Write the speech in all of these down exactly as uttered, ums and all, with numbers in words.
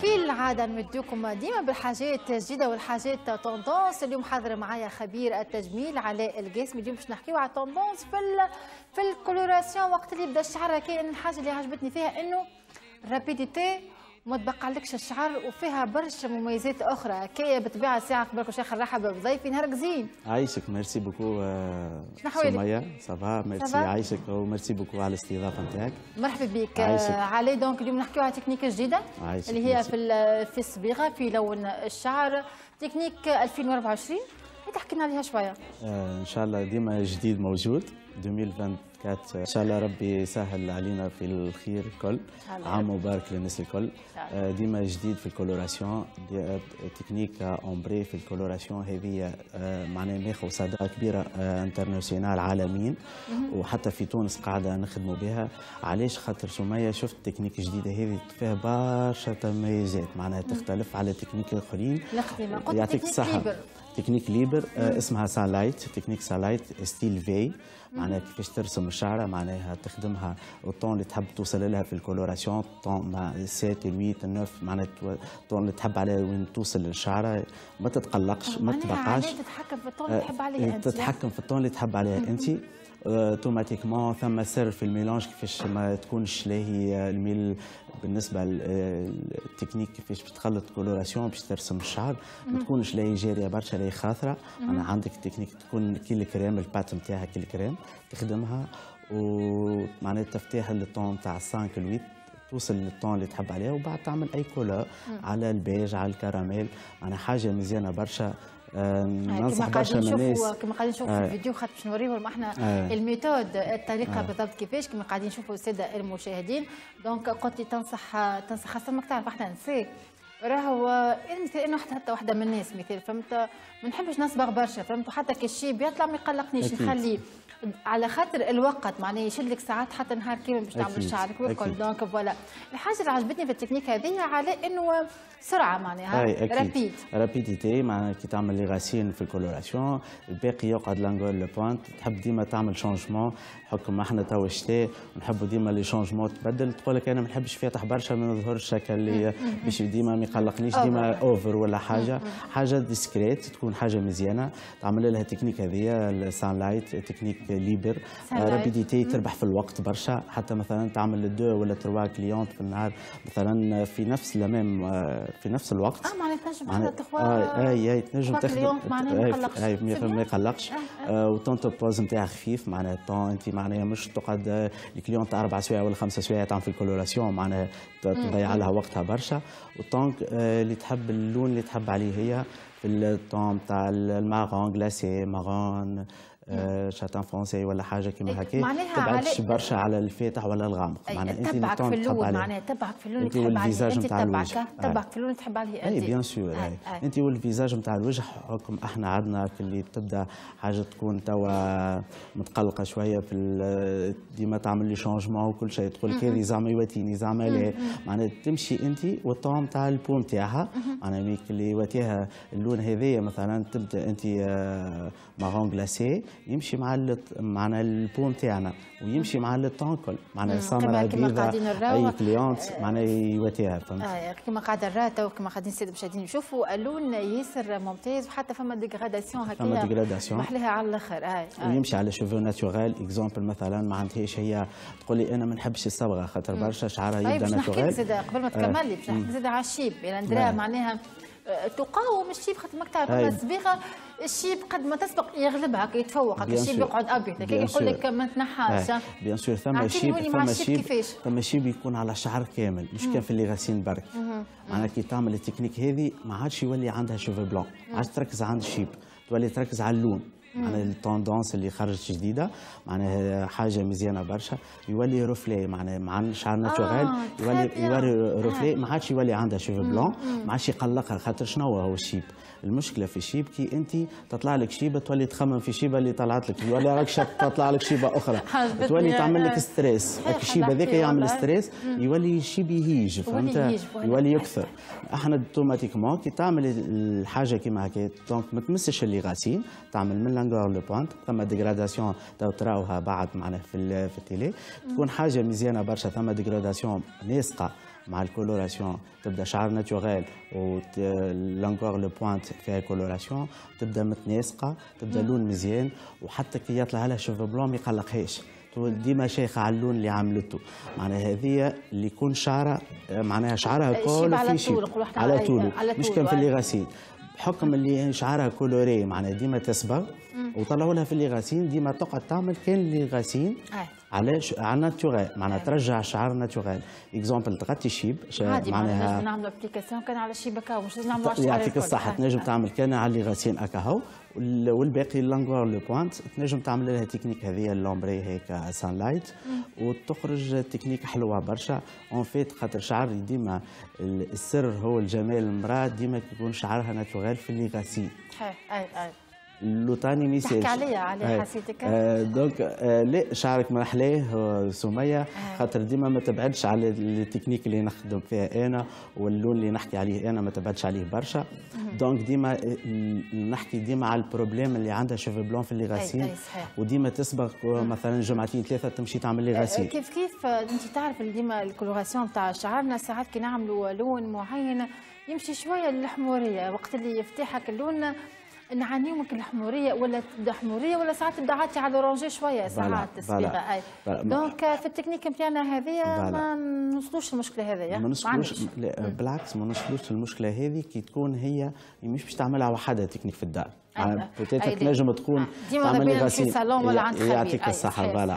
في العادة نمدوكم ديما بالحاجات الجديدة والحاجات توندونس. اليوم حاضر معايا خبير التجميل علاء القاسمي. اليوم باش نحكيو على التوندونس في ال في الكولوراسيون وقت اللي يبدا الشعر. كاين الحاجة اللي عجبتني فيها انه رابيديتي وما تبقالكش الشعر وفيها برشا مميزات اخرى. كي بالطبيعه ساعه قبل كل شيء نرحب بضيفي. نهارك زين. عايشك. ميرسي بوكو سمية. صافا ميرسي. عايشك وميرسي بوكو على الاستضافه نتاعك. مرحبا بك علي. دونك اليوم نحكيو على تكنيك جديده اللي هي في في الصبيغه في لون الشعر، تكنيك ألفين وأربعة وعشرين. تحكي لنا عليها شويه. آه ان شاء الله ديما جديد موجود ألفين وأربعة وعشرين. ان شاء الله ربي يسهل علينا في الخير الكل. عام مبارك للناس الكل. آه ديما جديد في الكولوراسيون، تكنيك اومبري في الكولوراسيون. هذه آه معناها ناخذ صدى كبيره آه انترناسيونال عالميا، وحتى في تونس قاعده نخدموا بها. علاش؟ خاطر سميه شفت تكنيك جديده هذه فيها برشا تميزات، معناها تختلف على تكنيك الاخرين. يعطيك الصحه. تكنيك ليبر آه اسمها سانلايت. تكنيك سانلايت ستيل في، معناها كيفاش ترسم الشعره، معناها تخدمها الطون اللي تحب توصل لها في الكولوراسيون، طون مع سبعة ثمانية تسعة، معناها الطون اللي تحب عليه وين توصل للشعره. ما تتقلقش، ما تبقاش تتحكم في الطون اللي تحب عليه انت. تتحكم في الطون اللي تحب عليه انت. اوتوماتيكمون ثم سر في الميلانج كيفاش ما تكونش لاهي الميل بالنسبه للتكنيك كيفاش بتخلط كولوراسيون باش ترسم الشعر، ما تكونش لاهي جاريه برشا لاهي خاطره. انا عندك تكنيك تكون كي الكريم البات نتاعها كي الكريم تخدمها، ومعناها تفتح الطون تاع خمسة ثمانية توصل للطون اللي تحب عليه، وبعد تعمل اي كولور على البيج على الكراميل. معناها حاجه مزيانه برشا. ننصح برشا من الناس كما قاعدين نشوفوا في الفيديو، خاطر باش نوريهم احنا آه. الميثود الطريقه آه. بالضبط كيفاش كما قاعدين نشوفوا الساده المشاهدين. دونك قلت لي تنصح تنصح خاصه ماك تعرف احنا نساء راهو مثل انه حتى وحده من الناس مثال فهمت ما نحبش نصبغ برشا فهمت، حتى كي الشيب يطلع ما يقلقنيش نخليه على خاطر الوقت معناه يشد لك ساعات حتى نهار كامل باش تعمل شعرك والكل. دونك فوالا الحاجه اللي عجبتني في التكنيك هذه على انه سرعه معناها رابيد رابيديتي. معناها كي تعمل لي غاسين في الكولوراسيون الباقي يقعد لانغول لو بوينت. تحب ديما تعمل شونجمون حكم احنا تو الشتاء ونحبوا ديما لي شونجمون تبدل. تقول لك انا ما نحبش فاتح برشا ما نظهرش شكل اللي باش ديما ما يقلقنيش ديما اوفر ولا حاجه. حاجه ديسكريت تكون حاجه مزيانه. تعمل لها التكنيك هذه السان لايت تكنيك ليبر. رابيديتي تربح في الوقت برشا. حتى مثلا تعمل دو ولا تروا كليونت في النهار مثلا في نفس لمام في نفس الوقت. اه معناتها تنجم حتى تخوا اي اي تنجم تخدم اي ما يقلقش. وطون توبوز نتاعها خفيف. معناها الطون انت معناها مش تقعد الكليونت اربع سوايع ولا خمسة سوايع تعمل في الكولوراسيون، معناها تضيع لها وقتها برشا. والطون اللي تحب اللون اللي تحب عليه هي في الطون تاع المارون غلاسي مارون شاتان فرونسي ولا حاجه كيما هكا. ما تبعدش برشا على الفاتح ولا الغامق. معناها انت تبعك في اللون، معناها تبعك في اللون اللي تحب عليه انت. تبعك تبعك في اللون اللي تحب عليه انت. اي بيان سور. انت والفيزاج نتاع الوجه حكم احنا عندنا في اللي تبدا حاجه تكون توا متقلقه شويه في ديما تعمل لي شونجمون وكل شيء تقول لك هذه زعما يواتيني زعما لا. معناها تمشي انت والطون تاع البو نتاعها معناها ميك اللي يواتيها اللون هذايا مثلا تبدا انت مارون غلاسي يمشي مع معنا البو نتاعنا ويمشي مع الطون كل. معناها سمرة بيضاء اي كليونت معناها يواتيها فهمت. اه كيما قاعده نراتا وكما قاعدين الساده المشاهدين يشوفوا اللون ياسر ممتاز وحتى فما ديغراداسيون هكايا. فما ديغراداسيون محليها على الاخر. اه ويمشي على شوفو ناتوريل. اكزومبل مثلا ما عندهاش هي تقول لي انا ما نحبش الصبغه خاطر برشا شعرها يبدا ناتوريل. باش نحكي قبل ما تكمل لي باش نحكي زاد على الشيب يعني نديرها معناها تقاوم الشيب خاطر ماك تعرف فما الصبيغه الشيب قد ما تسبق يغلبها كي يتفوق الشيب يقعد ابيض كي يقول لك ما تنحاش. بيان سور ثم شيب ثم شيب ثم شيب يكون على شعر كامل مش كان في اللي غاسين برك. معناها كي تعمل التكنيك هذه ما عادش يولي عندها شوفو بلون، ما عادش تركز عند الشيب تولي تركز على اللون. معناها التوندونس اللي خرجت جديده معناها حاجه مزيانه برشا. يولي روفلي معناها مع شعر ناتوريل آه يولي يولي روفلي ما عادش يولي عندها شوفو بلون، ما عادش يقلقها خاطر شنو هو الشيب. المشكله في الشيب كي انت تطلع لك شيبه تولي تخمم في شيبه اللي طلعت لك يولي راك تطلع لك شيبه اخرى تولي تعمل لك ستريس. الشيبه هذاك يعمل ستريس يولي الشيب يهيج فهمت يولي يكثر. احنا اوتوماتيكمون كي تعمل الحاجه كيما هكا دونك ما تمسش اللي غاسين تعمل من لانغور لو بوينت. ثم ديغراداسيون تراوها بعد معناها في في التيلي تكون حاجه مزيانه برشا. ثم ديغراداسيون ناسقه مع الكولوراسيون تبدا شعر ناتوريل و لانكور لو بوينت فيها كولوراسيون تبدا متناسقه تبدا لون مزيان وحتى كي يطلع لها شوفو بلون ما يقلقهاش ديما شيخه على اللون اللي عملته معناها هذه اللي يكون شعرها معناها شعرها كل في شيء على طول مش كان في اللي غسيل بحكم اللي شعرها كولوري معناها ديما تصبغ وطلعوا لها في اللي غاسين ديما تقعد تعمل كان اللي غاسين على على ناتوريل معناها ترجع شعر ناتوريل اكزومبل تغطي شيب معناها نجم نعملوا ابليكاسيون كان على شيب هكا مش لازم نعملوا على الشعر يعطيك الصحه تنجم تعمل كان على اللي غاسين هكا هو والباقي لانغور لو بوينت تنجم تعمل لها تكنيك هذه اللومبري هيك سان لايت وتخرج تكنيك حلوه برشا اون فيت خاطر شعر ديما السر هو الجمال المراه ديما يكون شعرها ناتوريل في اللي غاسين اي اي اللوطاني ميساج تحكي عليا على حسيتك آه دونك آه لا شعرك مرحلاه سميه آه. خاطر ديما ما تبعدش على التكنيك اللي نخدم فيها انا واللون اللي نحكي عليه انا ما تبعدش عليه برشا دونك ديما نحكي ديما على البروبليم اللي عندها شوفي بلون في اللي غاسين وديما تسبق مثلا جمعتين ثلاثه تمشي تعمل لي غسيل كيف كيف انت تعرف ديما الكولوراسيون تاع شعرنا ساعات كي نعملوا لون معين يمشي شويه للحموريه وقت اللي يفتحك اللون نعانيو من الحموريه ولا تبدا حموريه ولا ساعات تبدا عاتي على الاورانجي شويه ساعات الصبيغه اي دونك في التكنيك نتاعنا هذه ما نوصلوش المشكله هذه ما نوصلوش بالعكس ما نوصلوش المشكله هذه كي تكون هي مش باش تعملها وحدها تكنيك في الدار بوتيتر تنجم تكون تعمل لي غسيل يعطيك الصحه فوالا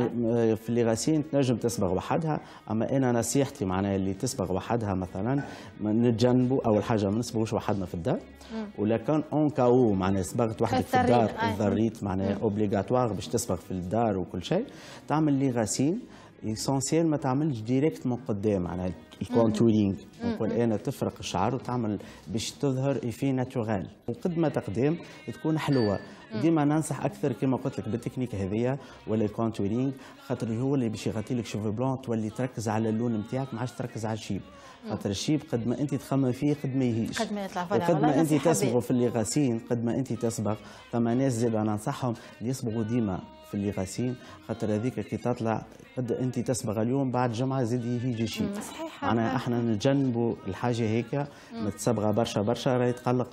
في اللي غاسين تنجم تصبغ وحدها اما انا نصيحتي معناها اللي تصبغ وحدها مثلا نتجنبوا اول حاجه ما نصبغوش وحدنا في الدار ولكن اون كاو معناها صبغت وحدك في الدار اضطريت معناها اوبليغاتوار باش تصبغ في الدار وكل شيء تعمل لي غاسين اسونسيال ما تعملش ديريكت من قدام معناها الكونتورينغ نقول انا تفرق الشعر وتعمل باش تظهر في ناتوريل وقد ما تقدم تكون حلوه ديما ننصح اكثر كما قلت لك بالتكنيك هذيا ولا الكونتورينغ خاطر هو اللي باش يغطي لك شوفي بلون تولي تركز على اللون نتاعك ما عادش تركز على الشيب خاطر الشيب قد ما انت تخمم فيه قد ما يهيش قد ما يطلع وقد ما انت تصبغوا في اللي غاسين قد ما انت تصبغ فما ناس زاد انا ننصحهم يصبغوا ديما في اللي غاسين خاطر هذيك كي تطلع قد انت تصبغ اليوم بعد جمعه زاد يجي شيء معناها احنا نتجنبوا الحاجه هيك متصبغه برشا برشا راهي تقلق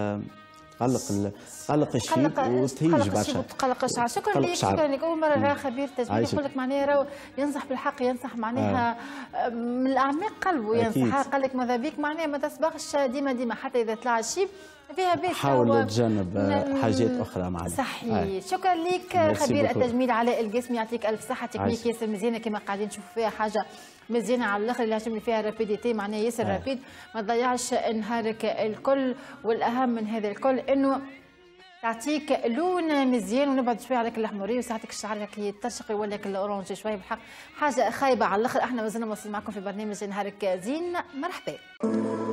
تقلق تقلق الشيب وتهيج برشا تقلق الشعر شكرا لك شكرا لك اول مره راه خبير تجميل يقول لك معناها راهو ينصح بالحق ينصح معناها من الاعماق قلبه ينصح قال لك ماذا بيك معناها ما تصبغش ديما ديما حتى اذا طلع الشيب فيها بيت حاول تجنب حاجات اخرى معنا صحيح شكرا لك خبير التجميل علاء القاسمي يعطيك الف صحه تكنيك ياسر مزيانه كما قاعدين نشوفوا فيها حاجه مزيانه على الاخر اللي عجبني فيها رابيديتي معناها ياسر رابيد ما تضيعش نهارك الكل والاهم من هذا الكل انه تعطيك لون مزيان ونبعد شويه عليك الاحمريه وساعتك الشعر كي يترشق يولي لك الاورانج شويه بالحق حاجه خايبه على الاخر احنا مازلنا مواصلين معكم في برنامج نهارك زين مرحبا